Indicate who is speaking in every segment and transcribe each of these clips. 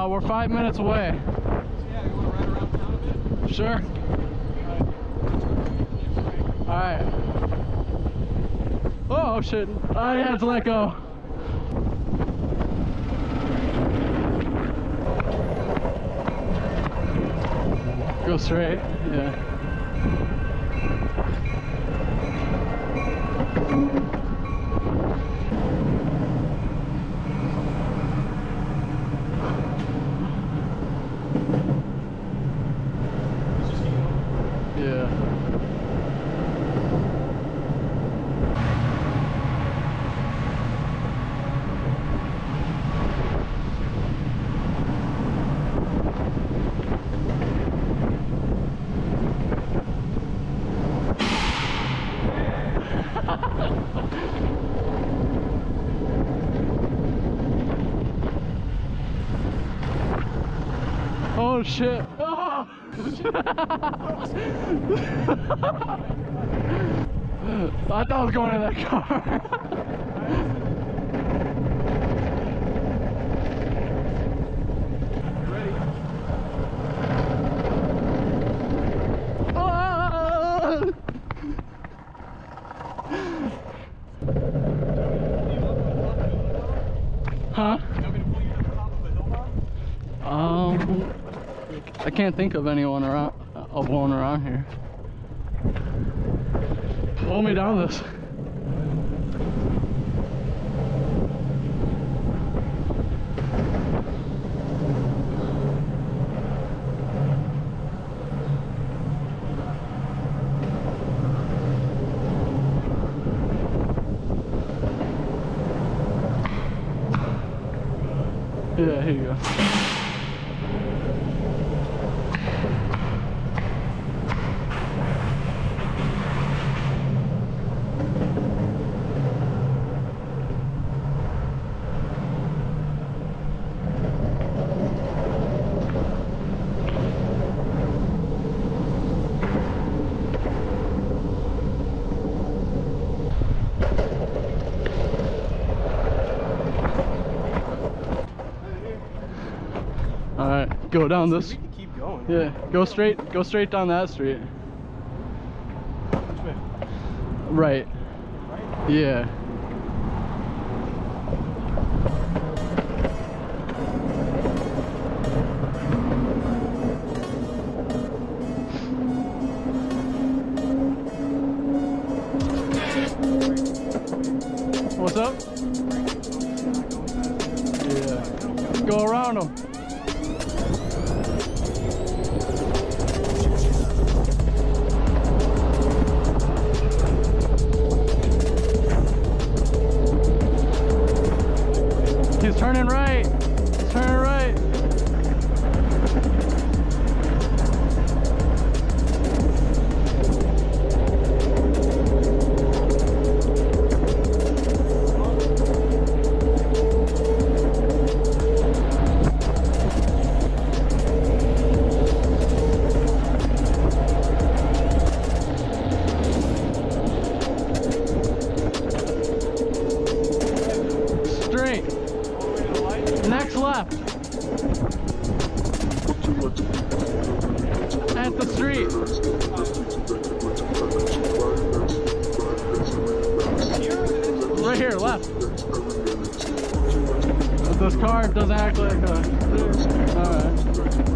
Speaker 1: We're 5 minutes away.
Speaker 2: Yeah, you want to ride around town a bit?
Speaker 1: Sure. Alright. Oh shit. I had to let go. Go straight. Yeah. Oh shit. Oh. I thought I was going in that car.
Speaker 2: You ready?
Speaker 1: Oh. Huh?
Speaker 2: You want me to pull you to the top of the hill now?
Speaker 1: I can't think of anyone around, of one around here. Pull me down this. Yeah, here you go. Alright, go down this.
Speaker 2: We can keep going.
Speaker 1: Yeah, go straight down that street.
Speaker 2: Which way?
Speaker 1: Right.
Speaker 2: Right?
Speaker 1: Yeah. What's up? Yeah. Go around them. He's turning right. He's turning right. Straight. Next left. At the street. Right here, left. This car doesn't act like a... Alright.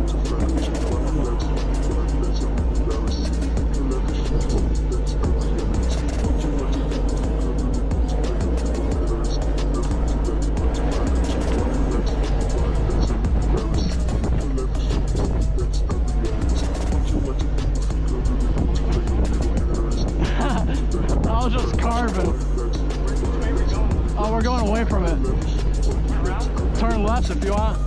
Speaker 1: I was just carving. Oh, we're going away from it. Turn left if you want.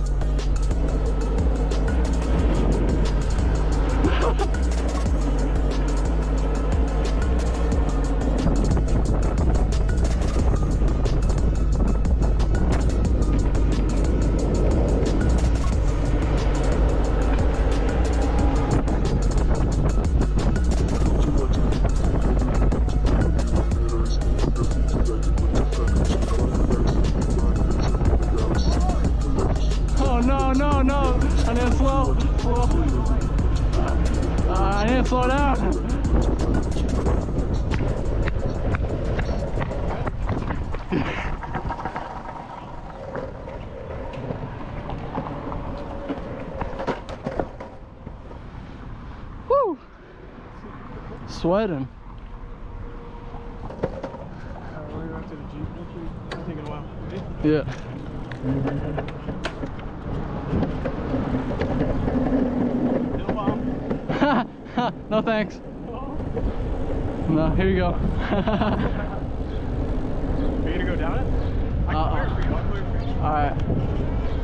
Speaker 1: No, no, no. I need to slow. I need to slow down. Woo! Sweating.
Speaker 2: We're going to the Jeep. It'll take a while. Ready?
Speaker 1: Yeah. No thanks. No, here you go.
Speaker 2: Are you gonna go down it? I can clear it for you. I'll clear it for you.
Speaker 1: Alright.